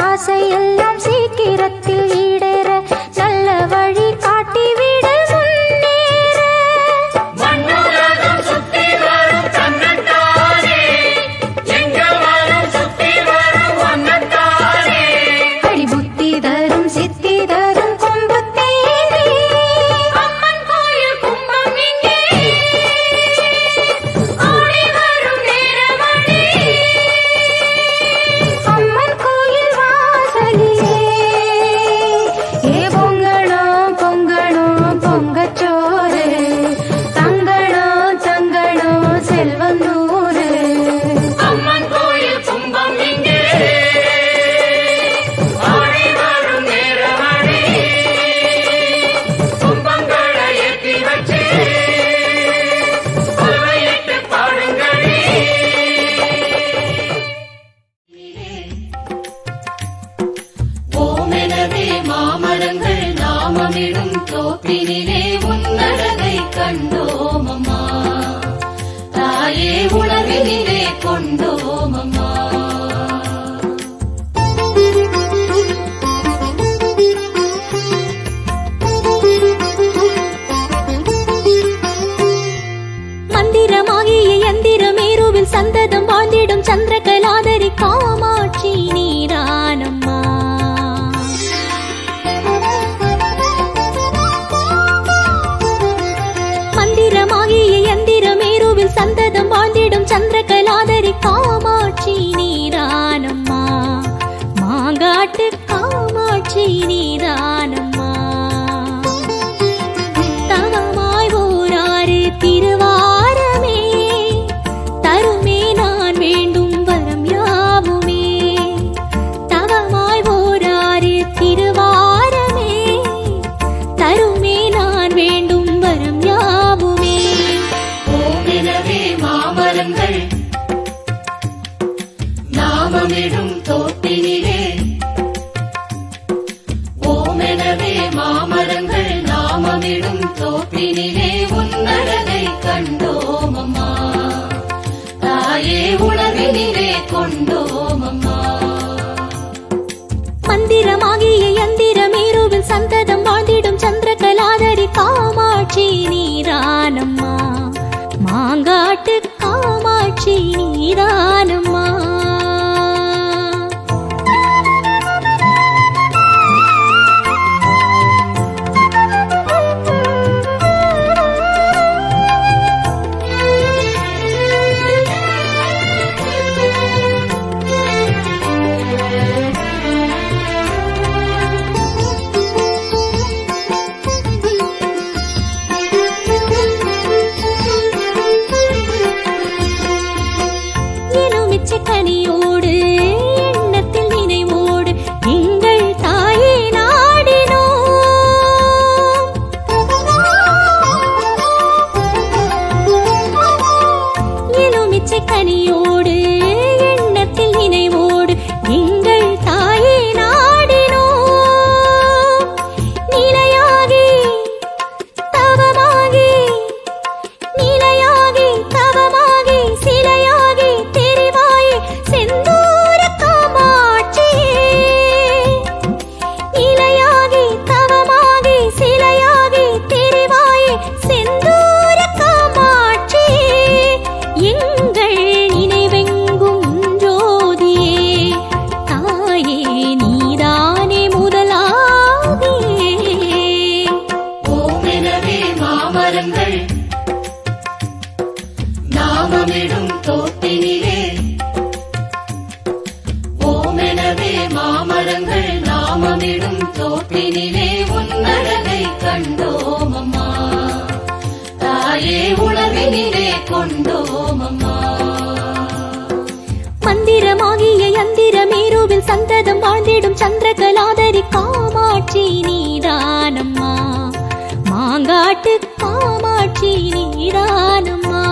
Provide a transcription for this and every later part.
ஆசையெல்லாம் சீக்கிரத்தில் ஈடேற நல்ல வழி காட்டிவிட முன்னேற மண்ணுலகம் சுத்தி வரும் தன்னத்தானே எங்களாலும் சுத்தி வரும் ஒன்னத்தானே அடி புத்தி தரும் சித்தி தரும் கொம்பு தேனே அம்மன் கோயில் கும்பம் இங்கே ஓடி வரும் நேரமணி அம்மன் கோயில் வாசலிலே ஏ பொங்கணும் பொங்கணும் பொங்கச்சோறு தங்கணும் தங்கணும் செல்வந்தூரு அம்மன் கோயில் கும்பம் இங்கே ஓடி வரும் நேரமணி கும்பங்களை ஏற்றி வச்சு கொள்வையிட்டு பாடுங்களே ஓமெனவே மாமரங்கள் நாமமிடும் தோப்பினிலே உன்னழகை கண்டோமம்மா தாயே உணர்வினிலே கொண்டோமம்மா மந்திரமாகிய யந்திரமேருவில் சந்ததம் வாழ்ந்திடும் சந்திரகலாதரி காமாட்சி நீதானம்மா மந்திரமாகிய யந்திரமேருவில் சந்ததம் வாழ்ந்திடும் சந்திரகலாதரி காமாட்சி நீதானம்மா மாங்காட்டு காமாட்சி நீதானம்மா தவமாய் ஓராறு திருவாரமே தருமே நான் வேண்டும் வரம் யாவுமே தவமாய் ஓராறு திருவாரமே தருமே நான் வேண்டும் வரம் யாவுமே ஓமெனவே மாமரங்கள் நாமமிடும் தோப்பினிலே ஓமெனவே மாமரங்கள் நாமமிடும் தோப்பினிலே உன்னழகை கண்டோமம்மா தாயே உணர்வினிலே கொண்டோமம்மா மந்திரமாகிய யந்திரமேருவில் சந்ததம் வாழ்ந்திடும் சந்திரகலாதரி காமாட்சி நீதானம்மா மாங்காட்டு காமாட்சி நீதானம்மா எலுமிச்சை கனியோடு எண்ணத்தில் நினைவோடு எங்கள் தாயை நாடினோம் எலுமிச்சை கனியோடு எண்ணத்தில் நினைவோடு எங்கள் தாயை நாடினோம் நிலையாகி தவமாகி நிலையாகி தவமாகி சிலையாகி தெரிவாயே செந்தூர காமாட்சியே நிலையாகி தவமாகி சிலையாகி தெரிவாயே செந்தூர காமாட்சியே எங்கள் நினைவெங்கும் ஜோதியே தாயே நீதானே முதலாகியே ஓமெனவே மாமரங்கள் நாமமிடும் தோப்பினிலே ஓமெனவே மாமரங்கள் நாமமிடும் தோப்பினிலே உன்னழகை கண்டோமம்மா தாயே உணர்வினிலே கொண்டோமம்மா மந்திரமாகிய யந்திரமேருவில் சந்ததம் வாழ்ந்திடும் சந்திரகலாதரி காமாட்சி நீதானம்மா மாங்காட்டு காமாட்சி நீதானம்மா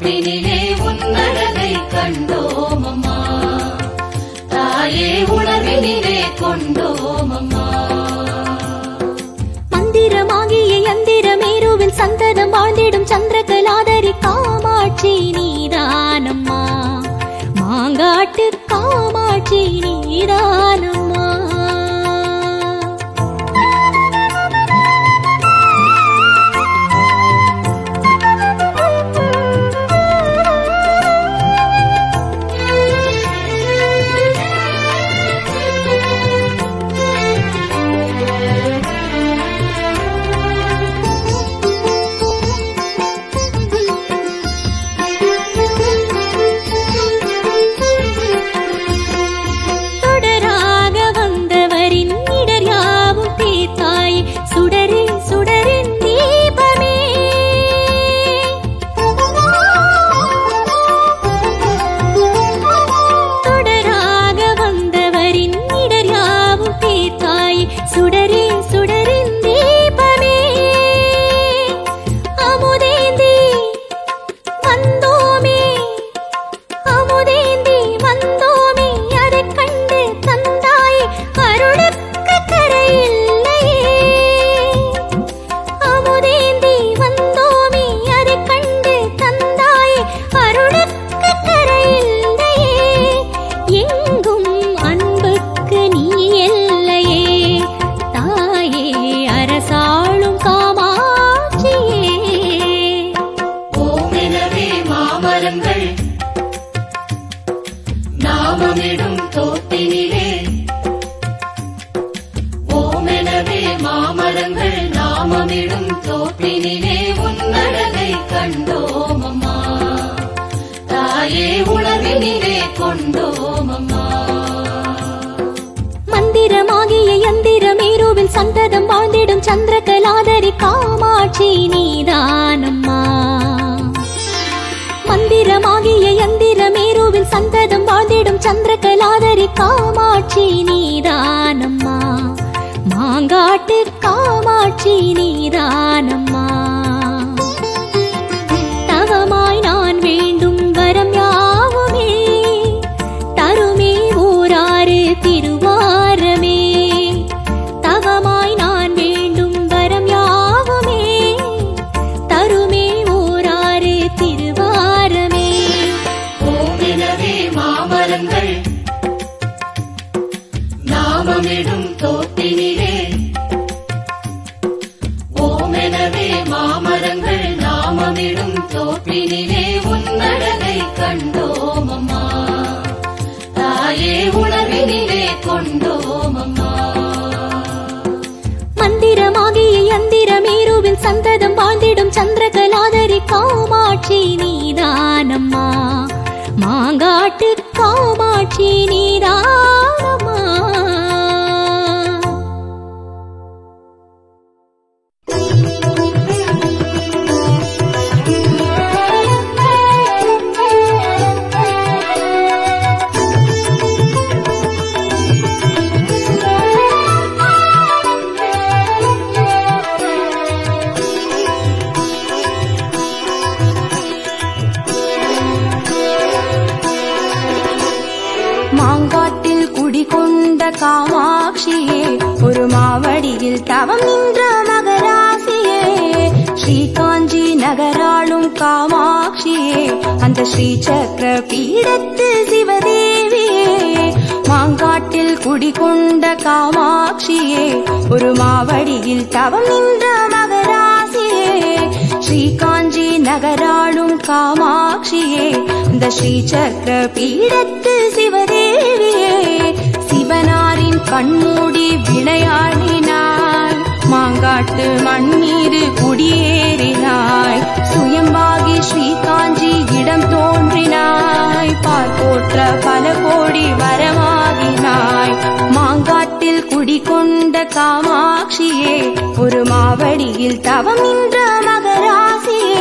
தோப்பினிலே உன்னழகை கண்டோம் அம்மா. தாயே உணர்வினிலே கொண்டோம் அம்மா. மந்திரமாகிய யந்திரமேருவில் சந்ததம் வாழ்ந்திடும் சந்திரகலாதரி காமாட்சி நீதானம்மா. மாங்காட்டு காமாட்சி நீதானம்மா. நாமமிடும் தோப்பினிலே ஓமெனவே மாமரங்கள் நாமமிடும் தோப்பினிலே உன்னழகை கண்டோம் அம்மா. தாயே உணர்வினிலே கொண்டோம் அம்மா. மந்திரமாகிய யந்திரமேருவில் சந்ததம் வாழ்ந்திடும் சந்திரகலாதரி காமாட்சி நீதானம்மா. மந்திரமாகிய யந்திரமேருவில் சந்ததம் வாழ்ந்திடும் சந்திரகலாதரி காமாட்சி நீதானம்மா. மாங்காட்டு காமாட்சி நீதானம்மா. தவமாய் நான் வேண்டும் வரம் யாவுமே தருமே ஊராறு திருவாரமே. தவமாய் நான் வேண்டும் வரம் யாவுமே தருமே ஊராறு திருவாரமே. ஓமெனவே மாமரங்கள் நாமமிடும் தோப்பினிலே ஓமெனவே மாமரங்கள் நாமமிடும் தோப்பினிலே உன்னழகை கண்டோம் அம்மா. தாயே உணர்வினிலே கொண்டோம் அம்மா. மந்திரமாகிய யந்திரமேருவில் சந்ததம் வாழ்ந்திடும் சந்திரகலாதரி காமாட்சி நீதானம்மா. மாங்காட்டு காமாட்சி நீதானம்மா. மாங்காட்டில் குடிகொண்ட காமாட்சியே ஒரு மாவடியில் தவம் நின்ற மகராசியே. ஸ்ரீகாஞ்சி நகராளும் காமாட்சியே அந்த ஸ்ரீசக்கர பீடத்து சிவதேவியே. மாங்காட்டில் குடிகொண்ட காமாட்சியே ஒரு மாவடியில் தவம் நின்ற மகராசியே. ஸ்ரீகாஞ்சி நகராளும் காமாட்சியே இந்த ஸ்ரீசக்கர பீடத்து சிவதேவியே. சிவனாரின் கண்மூடி விளையாடினாய் மாங்காட்டு மண் மீது குடியேறினாய். சுயம்பாகி ஸ்ரீகாஞ்சி இடம் தோன்றினாய் பார்ப்போற்ற பல கோடி வரமாகினாய். மாங்காட்டில் குடிகொண்ட காமாட்சியே ஒரு மாவடியில் தவம் நின்ற மகராசியே.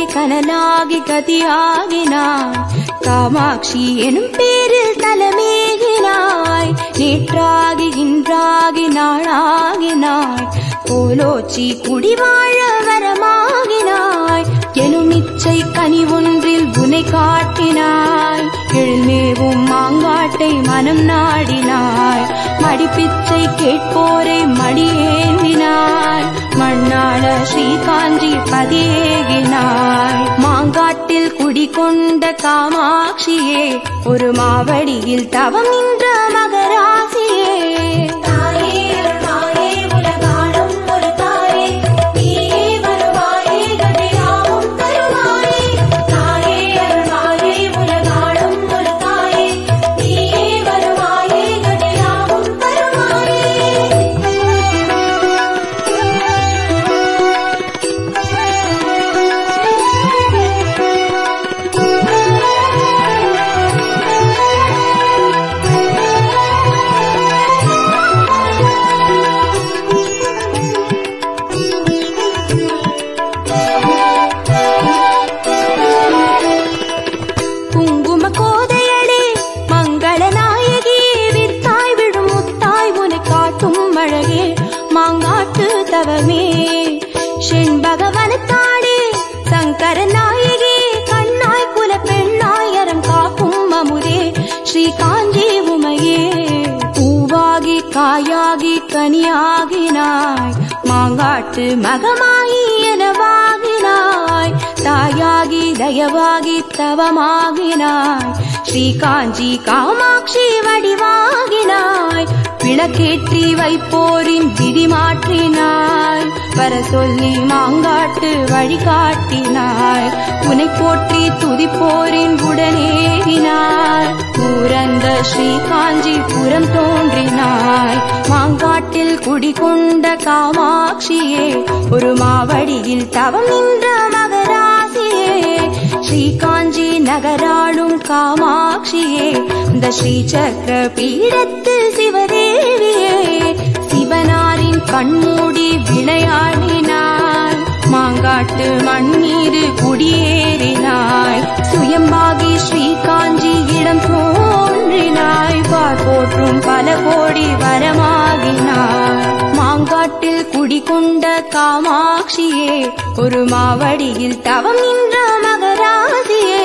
கனலாகி கதியாகினாய். காமாட்சி எனும் பேரில் தலமேகினாய். நேற்றாகி இன்றாகி நாளாகினாய். கோலோச்சி குடிவாழ வரமாகினாய். எனும் இச்சை கனி ஒன்றில் உனை காட்டினாய். எழுமேவும் மாங்காட்டை மனம் நாடினாய். மடிப்பிச்சை கேட்போரை மடியேந்தினாய். மண்ணாள ஸ்ரீகாஞ்சி பதியேகினாய். மாங்காட்டில் குடிகொண்ட காமாட்சியே, ஒரு மாவடியில் தவம் நின்ற மகராசியே. செண்பகவனத்தாடே சங்கர நாயகி, கண்ணாய் குல பெண்ணாய் அறம் காக்கும் அமுதே ஸ்ரீகாஞ்சி உமையே. பூவாகி காயாகி கனியாகினாய். மாங்காட்டு மகமாயி எனவாகினாய். தாயாகி தயவாகி தவமாகினாய். ஸ்ரீகாஞ்சி காமாட்சி வடிவாகினாய். விளக்கேற்றி வைப்போரின் விதி மாற்றினாய். வர சொல்லி மாங்காட்டு வழிகாட்டினாய். உனை போற்றி துதிப்போரின் உடனேகினாய். பூரந்த ஸ்ரீகாஞ்சி புறம் தோன்றினாய். மாங்காட்டில் குடிகொண்ட காமாட்சியே, ஒரு மாவடியில் தவம் நின்ற மகராசியே. ஸ்ரீகாஞ்சி நகராளும் காமாட்சியே, இந்த ஸ்ரீசக்கர பீடத்து சிவதேவியே. சிவனாரின் கண்மூடி விளையாடினாய். மாங்காட்டு மண் மீது குடியேறினாய். சுயம்பாகி ஸ்ரீகாஞ்சி இடம் தோன்றினாய். போற்றும் பல கோடி வரமாகினாய். மாங்காட்டில் குடிகொண்ட காமாட்சியே, ஒரு மாவடியில் தவம் நின்ற மகராசியே.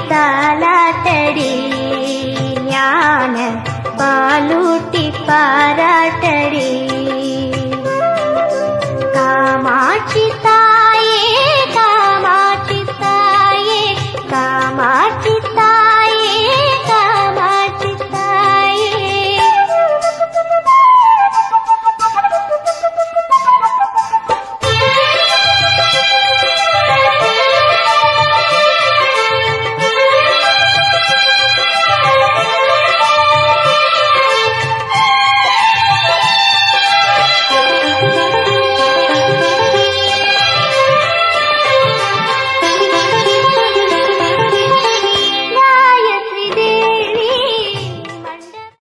தாலாட்டடி ஞான பாலூட்டி பார